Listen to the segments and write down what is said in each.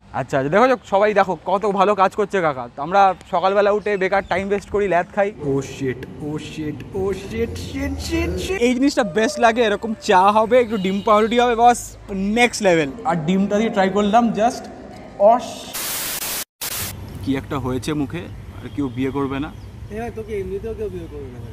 আচ্ছা আচ্ছা, দেখো সবাই দেখো কত ভালো কাজ করছে কাকা। আমরা সকালবেলা উঠে বেকার টাইম ওয়েস্ট করি, ল্যাদ খাই। Oh shit oh shit oh shit shit shit. এই জিনিসটা বেস্ট লাগে, এরকম চা হবে, একটু ডিম পাউরুটি হবে, বাস নেক্সট লেভেল। আর ডিমটা দিয়ে ট্রাই করলাম, জাস্ট অস। কি একটা হয়েছে মুখে, আর কেউ বিয়ে করবে না। তোকে এমনিতেও কেউ বিয়ে করবে না।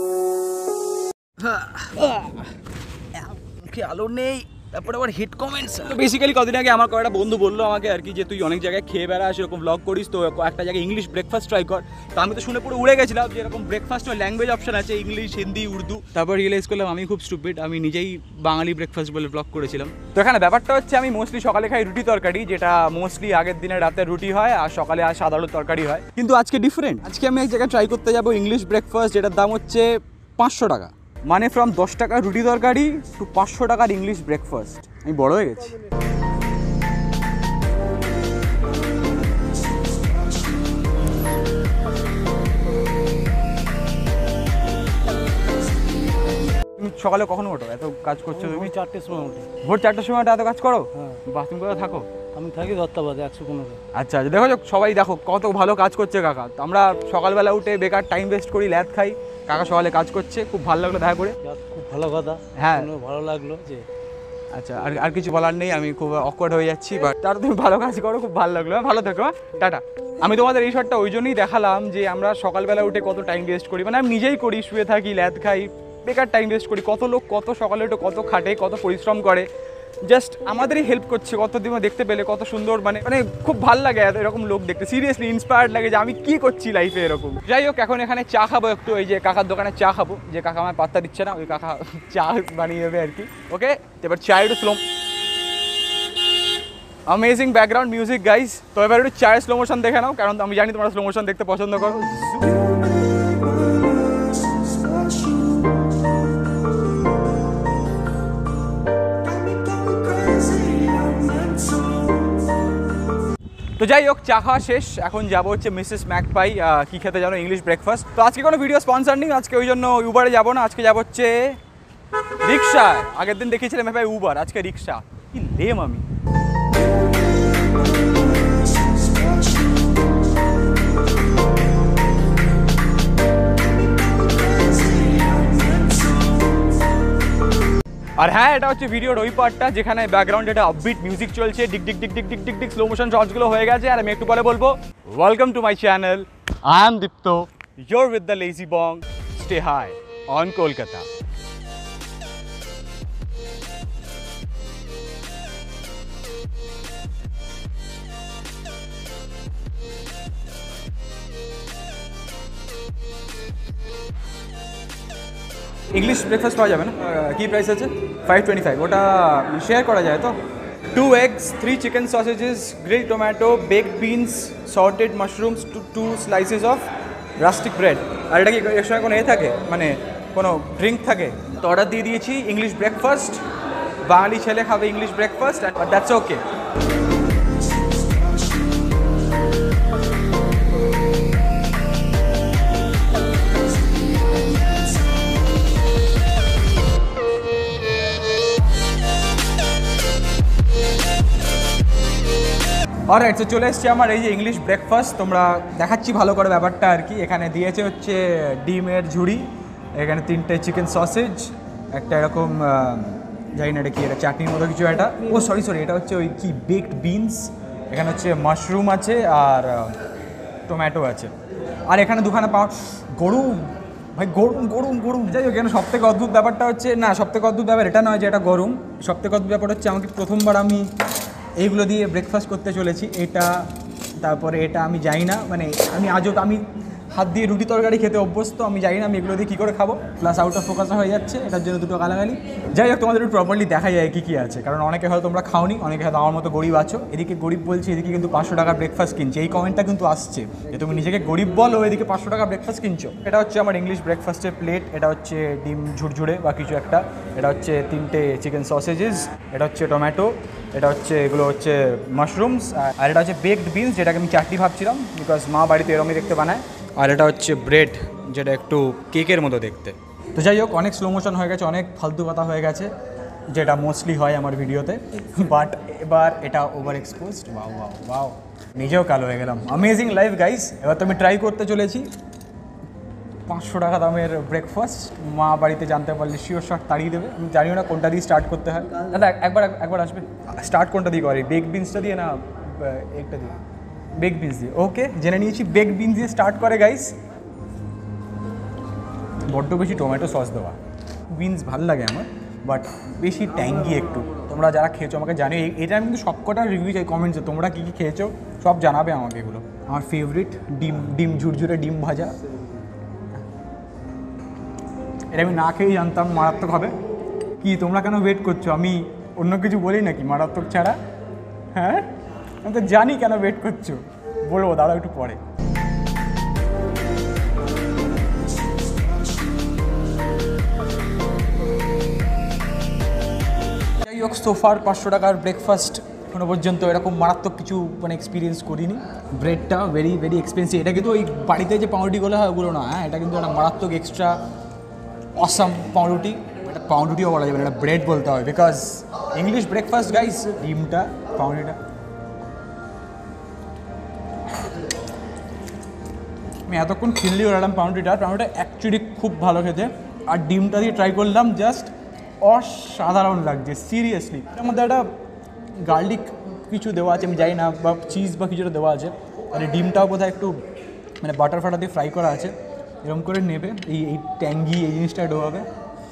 মুখে আলো নেই, তারপরে আবার হিট কমেন্টস। তো বেসিক্যালি কদিন আগে আমার কয়েকটা বন্ধু বললো আমাকে আর কি, যে তুই অনেক জায়গায় খেয়ে বেড়াস, এরকম ব্লগ করিস, তো একটা জায়গায় ইংলিশ ব্রেকফাস্ট ট্রাই কর। তো আমি তো শুনে পুরো উড়ে গেছিলাম যে এরকম ব্রেকফাস্টের ল্যাঙ্গুয়েজ অপশন আছে, ইংলিশ, হিন্দি, উর্দু। তারপর রিয়েলাইজ করলাম আমি খুব স্টুপিড, আমি নিজেই বাঙালি ব্রেকফাস্ট বলে ব্লগ করেছিলাম। তো এখানে ব্যাপারটা হচ্ছে, আমি মোস্টলি সকালে খাই রুটি তরকারি, যেটা মোস্টলি আগের দিনের রাতে রুটি হয়, আর সকালে আর সাধারণ তরকারি হয়। কিন্তু আজকে ডিফারেন্ট, আজকে আমি এক জায়গায় ট্রাই করতে যাবো ইংলিশ ব্রেকফাস্ট, যেটার দাম হচ্ছে 500 টাকা। মানে ফ্রম 10 টাকার রুটি তরকারি টু 500 টাকার ইংলিশ ব্রেকফাস্ট। আমি বড় হয়ে গেছি। তুমি সকালে কখন ওঠো, এত কাজ করছো তুমি? 4টের সময় উঠি। ভোর 4টের সময় এত কাজ করো? হ্যাঁ। বাথরুম করে থাকো? আমি থাকি দত্তাবাদে 115। আচ্ছা আচ্ছা, দেখো সবাই দেখো কত ভালো কাজ করছে কাকা। আমরা সকালবেলা উঠে বেকার টাইম ওয়েস্ট করি, ল্যাদ খাই, কাকা সকালে কাজ করছে, খুব ভালো লাগলো দেখা করে। খুব ভালো কথা, হ্যাঁ ভালো লাগলো যে। আচ্ছা, আর কিছু বলার নেই, আমি খুব অকওয়ার্ড হয়ে যাচ্ছি, বাট তার তুমি ভালো কাজ করো, খুব ভালো লাগলো। ভালো থেকো, টাটা। আমি তোমাদের এই শটটা ওই জন্যই দেখালাম যে আমরা সকালবেলা উঠে কত টাইম ওয়েস্ট করি, মানে আমি নিজেই করি, শুয়ে থাকি, ল্যাদ খাই, বেকার টাইম ওয়েস্ট করি। কত লোক কত সকালে উঠে কত খাটে, কত পরিশ্রম করে, জাস্ট আমাদেরই হেল্প করছে। কত দিন দেখতে পেলে কত সুন্দর, মানে মানে খুব ভালো লাগে এরকম লোক দেখতে, সিরিয়াসলি ইন্সপায়ার্ড লাগে যে আমি কি করছি লাইফে এরকম। যাই হোক, এখন এখানে চা খাবো একটু, এই যে কাকার দোকানে চা খাবো, যে কাকা আমার পাত্তা দিচ্ছে না, ওই কাকা চা বানিয়ে দেবে আর কি। ওকে, এবার চা একটু slow, amazing background music guys. তো এবার একটু চায়ের স্লো মোশন দেখে নাও, কারণ আমি জানি তোমরা স্লো মোশন দেখতে পছন্দ করো। তো যাই হোক, চা খাওয়া শেষ, এখন যাবো হচ্ছে মিসেস ম্যাকপাই কি খেতে জানো, ইংলিশ ব্রেকফাস্ট। তো আজকে কোনো ভিডিও স্পন্সর নেই আজকে, ওই জন্য উবারে যাবো না, আজকে যাবো হচ্ছে রিক্সায়। আগের দিন দেখিয়েছিলাম ভাই উবার, আজকে রিক্সা। কি লেম আমি। আর হ্যাঁ, এটা হচ্ছে ভিডিওর ওই পার্টটা যেখানে ব্যাকগ্রাউন্ডে একটা আপবিট মিউজিক চলছে, ডিক ডিক ডিক ডিক ডিক ডিক ডিক স্লো মোশন শটসগুলো হয়ে গেছে। আর আমি একটু পরে বলবো welcome to my channel, I am Dipto, you're with the lazy bong, stay high on Kolkata. English breakfast পাওয়া যাবে না? কী প্রাইস আছে? 525। ওটা শেয়ার করা যায় তো? 2 eggs, 3 chicken sausages, grilled tomato, baked beans, sorted mushrooms, 2 slices of rustic bread. আর এটা কি এর সঙ্গে কোনো থাকে, মানে কোনো ড্রিঙ্ক থাকে? তো অর্ডার দিয়ে দিয়েছি ইংলিশ ব্রেকফাস্ট। বাঙালি ছেলে খাবে English breakfast, but that's okay. Alright, তো চলে এসেছি আমার এই যে ইংলিশ ব্রেকফাস্ট। তোমরা দেখাচ্ছি ভালো করে ব্যাপারটা আর কি। এখানে দিয়েছে হচ্ছে ডিমের ঝুড়ি, এখানে 3টে চিকেন সসেজ, একটা এরকম জানি না এটা কি, এটা চাটনির মতো কিছু একটা। ও সরি, এটা হচ্ছে ওই কি বেকড বিনস। এখানে হচ্ছে মাশরুম আছে আর টমেটো আছে। আর এখানে দুখানা গরম, ভাই গরম গরম গরম। যাই হোক, এখানে সবথেকে অদ্ভুত ব্যাপারটা হচ্ছে, না সবথেকে অদ্ভুত ব্যাপার এটা নয় যে এটা গরম, সবথেকে অদ্ভুত ব্যাপার হচ্ছে আমাকে প্রথমবার আমি এইগুলো দিয়ে ব্রেকফাস্ট করতে চলেছি। এটা, তারপরে এটা আমি জানি না, মানে আমি হাত দিয়ে রুটি তরকারি খেতে অভ্যস্ত, আমি জানি না আমি এগুলো দিয়ে কী করে খাবো। প্লাস আউট অফ ফোকাস হয়ে যাচ্ছে, এটার জন্য দুটো গালাগালি। যাই হোক, তোমাদের একটু প্রপারলি দেখা যায় কী কী আছে, কারণ অনেকে হয়তো তোমরা খাওনি, অনেকে হয়তো আমার মতো গরিব আছো। এদিকে গরিব বলছি, এদিকে কিন্তু 500 টাকা ব্রেকফাস্ট কিনছে। এই কমেন্টটা কিন্তু আসছে যে তুমি নিজেকে গরিব বলো, এদিকে 500 টাকা ব্রেকফাস্ট কিনছো। এটা হচ্ছে আমার ইংলিশ ব্রেকফাস্টের প্লেট। এটা হচ্ছে ডিম ঝুরঝুরে বা কিছু একটা, এটা হচ্ছে 3টে চিকেন সসেজেস, এটা হচ্ছে টমেটো, এটা হচ্ছে এগুলো হচ্ছে মাশরুমস, আর এটা হচ্ছে বেকড বিনস, যেটাকে আমি চাটনি ভাবছিলাম বিকজ মা বাড়িতে এরমই দেখতে বানায়। আর এটা হচ্ছে ব্রেড, যেটা একটু কেকের মতো দেখতে। তো যাই হোক, অনেক স্লো মোশন হয়ে গেছে, অনেক ফালতু কথা হয়ে গেছে। যেটা মোস্টলি হয় আমার ভিডিওতে, বাট এবার এটা over exposed. Wow wow wow, নিজেও কালো হয়ে গেলাম। Amazing life guys. এবার তো আমি ট্রাই করতে চলেছি 500 টাকা দামের ব্রেকফাস্ট। মা বাড়িতে জানতে পারলে শিওর শট তাড়িয়ে দেবে। আমি জানিও না কোনটা দিয়ে স্টার্ট করতে হয়। দাদা একবার আসবে, স্টার্ট কোনটা দিয়ে করে, বেক বিনসটা দিয়ে না একটা দিয়ে? বেক বিনস দিয়ে। ওকে, জেনে নিয়েছি বেক বিনস দিয়ে স্টার্ট করে গাইস। বড্ড বেশি টমেটো সস দেওয়া। বিনস ভালো লাগে আমার, বাট বেশি ট্যাঙ্গি একটু। তোমরা যারা খেয়েছো আমাকে জানিও। এটা আমি কিন্তু সবকটা রিভিউ চাই কমেন্টসে, তোমরা কী কী খেয়েছো সব জানাবে আমাকে এগুলো। আমার ফেভারিট ডিম ঝুরঝুরে ডিম ভাজা। এটা আমি না খেয়েই জানতাম মারাত্মক হবে। কি তোমরা কেন ওয়েট করছো? আমি অন্য কিছু বলি নাকি মারাত্মক ছাড়া? হ্যাঁ, আমি তো জানি কেন ওয়েট করছো, বলবো দাঁড়াও একটু পরে। যাই হোক, সোফার 500 টাকার ব্রেকফাস্ট এখনো পর্যন্ত এরকম মারাত্মক কিছু মানে এক্সপিরিয়েন্স করিনি। ব্রেডটা ভেরি ভেরি এক্সপেন্সিভ। এটা কিন্তু ওই বাড়িতে যে পাউরুটিগুলো হয় ওগুলো না, হ্যাঁ, এটা কিন্তু একটা মারাত্মক এক্সট্রা অসাম পাউরুটি। এটা পাউরুটিও বলা যাবে না, এটা ব্রেড বলতে হবে, বিকজ ইংলিশ ব্রেকফাস্ট গাইস। ডিমটা, পাউরুটিটা আমি এতক্ষণ খেললেই ওরকম পাউরুটিটা অ্যাকচুয়ালি খুব ভালো খেতে। আর ডিমটা দিয়ে ট্রাই করলাম, জাস্ট অসাধারণ লাগছে সিরিয়াসলি। এর মধ্যে একটা গার্লিক কিছু দেওয়া আছে, আমি জানি না, বা চিজ বা কিছুটা দেওয়া আছে। আর এই ডিমটাও বোধহয় একটু মানে বাটার ফাটার দিয়ে ফ্রাই করা আছে। এরকম করে নেবে, এই ট্যাঙ্গি এই জিনিসটা ঢোকাবে,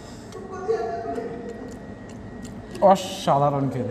অসাধারণ খেতে।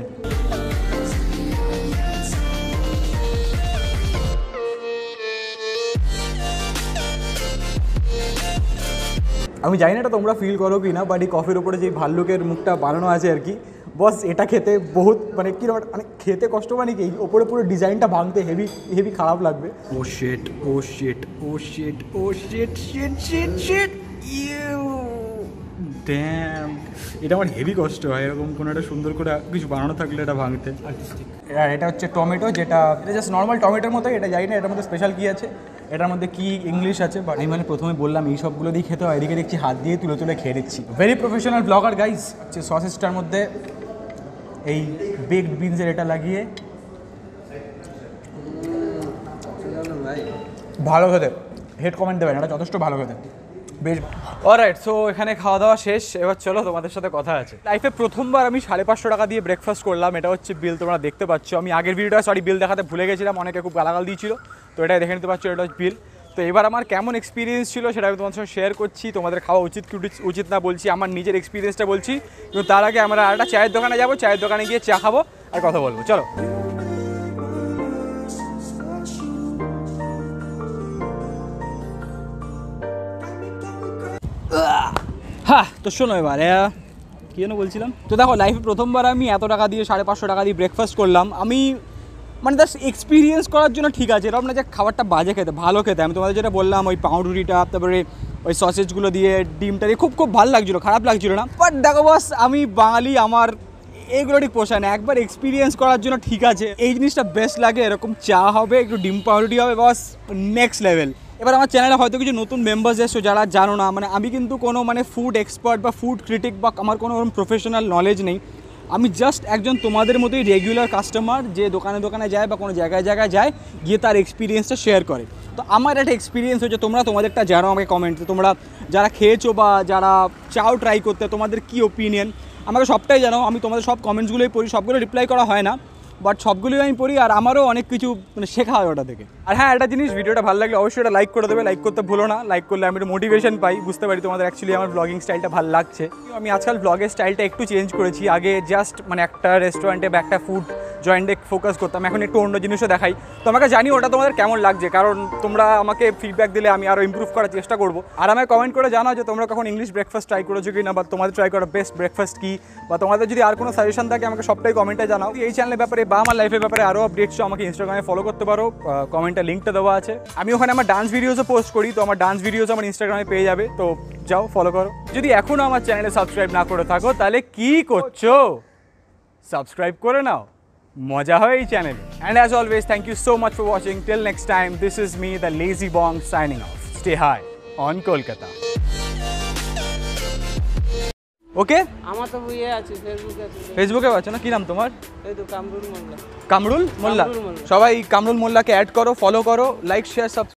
আমি জানি না এটা তোমরা ফিল করো কি না, বাট এই কফির ওপরে যে ভাল্লুকের মুখটা বানানো আছে আর কি, বস এটা খেতে বহুত মানে কি মানে খেতে কষ্ট, মানে কি ওপরে পুরো ডিজাইনটা ভাঙতে হেভি হেভি খারাপ লাগবে। Oh shit oh shit oh shit oh shit shit shit shit you damn, এটা আমার হেভি কষ্ট হয় এরকম কোনো একটা সুন্দর করে কিছু বানানো থাকলে এটা ভাঙতে। আর এটা হচ্ছে টমেটো, যেটা এটা জাস্ট নর্মাল টমেটোর মতো, এটা জানি না এটার মধ্যে স্পেশাল কী আছে, এটার মধ্যে কি ইংলিশ আছে, বাট আমি মানে প্রথমে বললাম এই সবগুলো দিয়ে খেতে হয়, এদিকে দেখছি হাত দিয়ে তুলে তুলে খেয়ে দিচ্ছি। Very professional blogger guys. হচ্ছে সসেসটার মধ্যে এই বেকড বিনসের এটা লাগিয়ে, ভালো খেতে, হেড কমেন্ট দেবেন, এটা যথেষ্ট ভালো খেতে, বেশ। অলরাইট, সো এখানে খাওয়া দাওয়া শেষ, এবার চলো তোমাদের সাথে কথা আছে। লাইফে প্রথমবার আমি 550 টাকা দিয়ে ব্রেকফাস্ট করলাম। এটা হচ্ছে বিল, তোমরা দেখতে পাচ্ছ। আমি আগের ভিডিওটা বিল দেখাতে ভুলে গেছিলাম, অনেকে খুব গালাগাল দিয়েছিল, তো এটা দেখে নিতে পারছো, এটা হচ্ছে বিল। তো এবার আমার কেমন এক্সপিরিয়েন্স ছিল সেটা আমি তোমাদের সঙ্গে শেয়ার করছি। তোমাদের খাওয়া উচিত কি উচিত না বলছি, আমার নিজের এক্সপিরিয়েন্সটা বলছি, কিন্তু তার আগে আমরা একটা চায়ের দোকানে যাবো, চায়ের দোকানে গিয়ে চা খাবো আর কথা বলবো, চলো। হ্যাঁ, তো শোনো এবার কী যেন বলছিলাম। তো দেখো, লাইফে প্রথমবার আমি এত টাকা দিয়ে 550 টাকা দিয়ে ব্রেকফাস্ট করলাম। আমি মানে জাস্ট এক্সপিরিয়েন্স করার জন্য ঠিক আছে, এরকম না যে খাবারটা বাজে খেতে, ভালো খেতে। আমি তোমাদের যেটা বললাম, ওই পাউরুটিটা, তারপরে ওই সসেজগুলো দিয়ে, ডিমটা দিয়ে খুব খুব ভালো লাগছিলো, খারাপ লাগছিলো না। বাট দেখো বস, আমি বাঙালি, আমার এইগুলো ঠিক পোষায় না। একবার এক্সপিরিয়েন্স করার জন্য ঠিক আছে, এই জিনিসটা বেস্ট লাগে। এরকম চা হবে, একটু ডিম পাউরুটি হবে, বস নেক্সট লেভেল। এবার আমার চ্যানেলে হয়তো কিছু নতুন মেম্বার্স এসছো যারা জানো না, মানে আমি কিন্তু কোনো মানে ফুড এক্সপার্ট বা ফুড ক্রিটিক বা আমার কোনো প্রফেশনাল নলেজ নেই। আমি জাস্ট একজন তোমাদের মতোই রেগুলার কাস্টমার, যে দোকানে দোকানে যায় বা কোনো জায়গায় জায়গায় যায়, গিয়ে তার এক্সপিরিয়েন্সটা শেয়ার করে। তো আমার একটা এক্সপিরিয়েন্স হচ্ছে, তোমরা তোমাদেরটা জানো আমাকে কমেন্টে, তোমরা যারা খেয়েছো বা যারা চাও ট্রাই করতে, তোমাদের কী ওপিনিয়ন আমাকে সবটাই জানো। আমি তোমাদের সব কমেন্টসগুলোই পড়ি, সবগুলো রিপ্লাই করা হয় না, বাট সবগুলোই আমি পড়ি, আর আমারও অনেক কিছু মানে শেখা হয় ওটা থেকে। আর হ্যাঁ, একটা জিনিস, ভিডিওটা ভালো লাগলে অবশ্যই এটা লাইক করে দেবে, লাইক করতে ভুলো না। লাইক করলে আমি একটু মোটিভেশন পাই, বুঝতে পারি তোমাদের অ্যাকচুয়ালি আমার ব্লগিং স্টাইলটা ভালো লাগছে। আমি আজকাল ব্লগের স্টাইলটা একটু চেঞ্জ করেছি। আগে জাস্ট মানে একটা রেস্টুরেন্টে বা একটা ফুড জয়েন্টে ফোকাস করতাম, এখন একটু অন্য জিনিসও দেখাই। তো আমাকে জানি ওটা তোমাদের কেমন লাগছে, কারণ তোমরা আমাকে ফিডব্যাক দিলে আমি আরও ইমপ্রুভ করার চেষ্টা করবো। আর আমাকে কমেন্ট করে জানাও যে তোমরা কখন ইংলিশ ব্রেকফাস্ট ট্রাই করেছো কি না, বা তোমাদের ট্রাই করা বেস্ট ব্রেকফাস্ট কী, বা তোমাদের যদি আর কোনো সাজেশন থাকে আমাকে সবটাই কমেন্টে জানাও। এই চ্যানেলের ব্যাপারে বা আমার লাইফের ব্যাপারে আরও আপডেটস আমাকে ইনস্টাগ্রামে ফলো করতে পারো, কমেন্টে লিঙ্কটা দেওয়া আছে। আমি ওখানে আমার ডান্স ভিডিওসও পোস্ট করি, তো আমার ডান্স ভিডিওস আমার ইনস্টাগ্রামে পেয়ে যাবে, তো যাও ফলো করো। যদি এখনও আমার চ্যানেলে সাবস্ক্রাইব না করে থাকো, তাহলে কি করছো, সাবস্ক্রাইব করে নাও, মজা হয় এই চ্যানেলে। And as always, thank you so much for watching. Till next time, this is me, the lazy bong, signing off. Stay high on Kolkata. Okay আমার তো ইয়ে আছে, ফেসবুকে আছে। ফেসবুকেও আছে না? কি নাম তোমার? এই তো কামরুল মোল্লা। কামরুল মোল্লা। কামরুল মোল্লা। সবাই কামরুল মোল্লাকে অ্যাড করো, ফলো করো, লাইক শেয়ার সাবস্ক্রাইব